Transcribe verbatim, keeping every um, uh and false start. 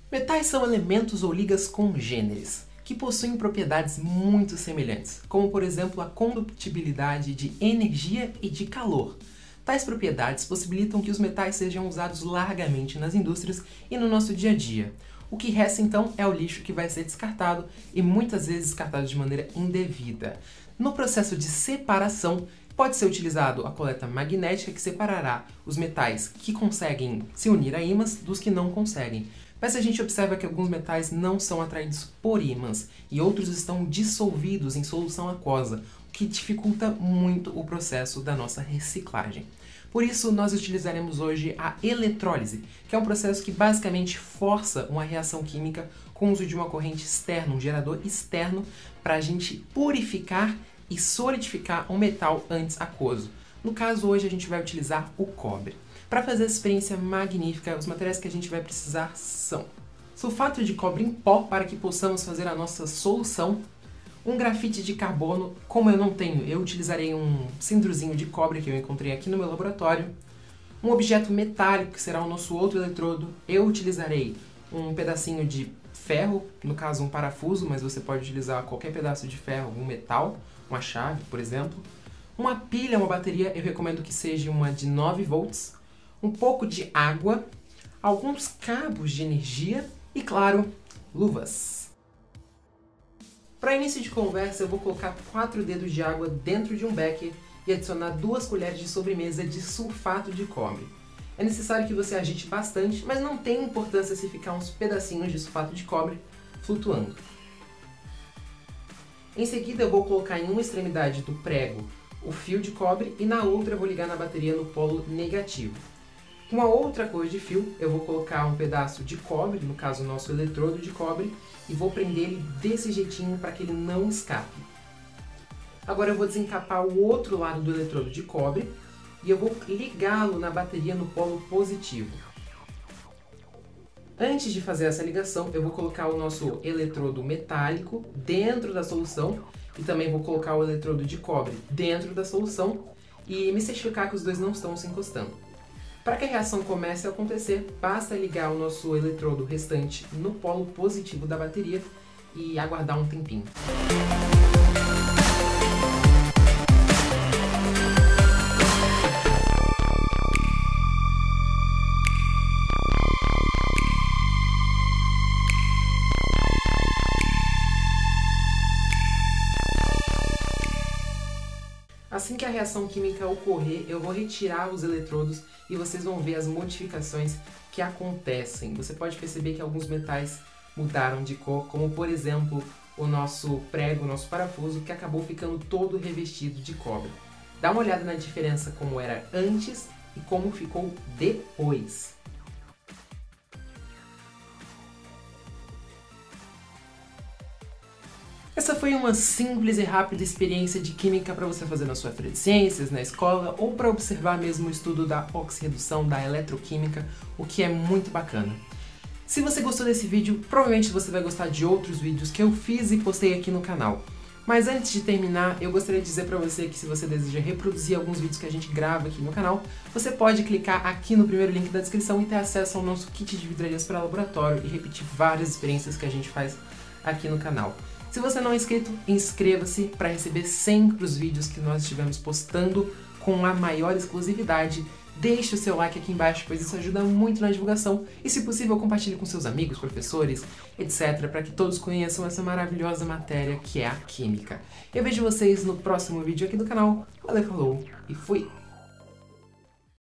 Metais são elementos ou ligas congêneres, que possuem propriedades muito semelhantes, como por exemplo a condutibilidade de energia e de calor. Tais propriedades possibilitam que os metais sejam usados largamente nas indústrias e no nosso dia a dia. O que resta então é o lixo que vai ser descartado e muitas vezes descartado de maneira indevida. No processo de separação, pode ser utilizado a coleta magnética que separará os metais que conseguem se unir a ímãs dos que não conseguem. Mas a gente observa que alguns metais não são atraídos por ímãs e outros estão dissolvidos em solução aquosa, o que dificulta muito o processo da nossa reciclagem. Por isso, nós utilizaremos hoje a eletrólise, que é um processo que basicamente força uma reação química com o uso de uma corrente externa, um gerador externo, para a gente purificar e solidificar um metal antes aquoso. No caso, hoje a gente vai utilizar o cobre. Para fazer essa experiência magnífica, os materiais que a gente vai precisar são sulfato de cobre em pó para que possamos fazer a nossa solução, um grafite de carbono, como eu não tenho, eu utilizarei um cindrozinho de cobre que eu encontrei aqui no meu laboratório, um objeto metálico que será o nosso outro eletrodo, eu utilizarei um pedacinho de ferro, no caso um parafuso, mas você pode utilizar qualquer pedaço de ferro, um metal, uma chave, por exemplo, uma pilha, uma bateria, eu recomendo que seja uma de nove volts, um pouco de água, alguns cabos de energia e, claro, luvas. Para início de conversa, eu vou colocar quatro dedos de água dentro de um becker e adicionar duas colheres de sobremesa de sulfato de cobre. É necessário que você agite bastante, mas não tem importância se ficar uns pedacinhos de sulfato de cobre flutuando. Em seguida, eu vou colocar em uma extremidade do prego o fio de cobre e na outra eu vou ligar na bateria no polo negativo. Com a outra cor de fio, eu vou colocar um pedaço de cobre, no caso o nosso eletrodo de cobre, e vou prender ele desse jeitinho para que ele não escape. Agora eu vou desencapar o outro lado do eletrodo de cobre e eu vou ligá-lo na bateria no polo positivo. Antes de fazer essa ligação, eu vou colocar o nosso eletrodo metálico dentro da solução e também vou colocar o eletrodo de cobre dentro da solução e me certificar que os dois não estão se encostando. Para que a reação comece a acontecer, basta ligar o nosso eletrodo restante no polo positivo da bateria e aguardar um tempinho. Assim que a reação química ocorrer, eu vou retirar os eletrodos e vocês vão ver as modificações que acontecem. Você pode perceber que alguns metais mudaram de cor, como por exemplo o nosso prego, o nosso parafuso, que acabou ficando todo revestido de cobre. Dá uma olhada na diferença como era antes e como ficou depois. Essa foi uma simples e rápida experiência de química para você fazer na sua feira de ciências, na escola, ou para observar mesmo o estudo da oxirredução, da eletroquímica, o que é muito bacana. Se você gostou desse vídeo, provavelmente você vai gostar de outros vídeos que eu fiz e postei aqui no canal. Mas antes de terminar, eu gostaria de dizer para você que se você deseja reproduzir alguns vídeos que a gente grava aqui no canal, você pode clicar aqui no primeiro link da descrição e ter acesso ao nosso kit de vidrarias para laboratório e repetir várias experiências que a gente faz aqui no canal. Se você não é inscrito, inscreva-se para receber sempre os vídeos que nós estivemos postando com a maior exclusividade. Deixe o seu like aqui embaixo, pois isso ajuda muito na divulgação e, se possível, compartilhe com seus amigos, professores, etcétera, para que todos conheçam essa maravilhosa matéria que é a química. Eu vejo vocês no próximo vídeo aqui do canal. Valeu, falou e fui!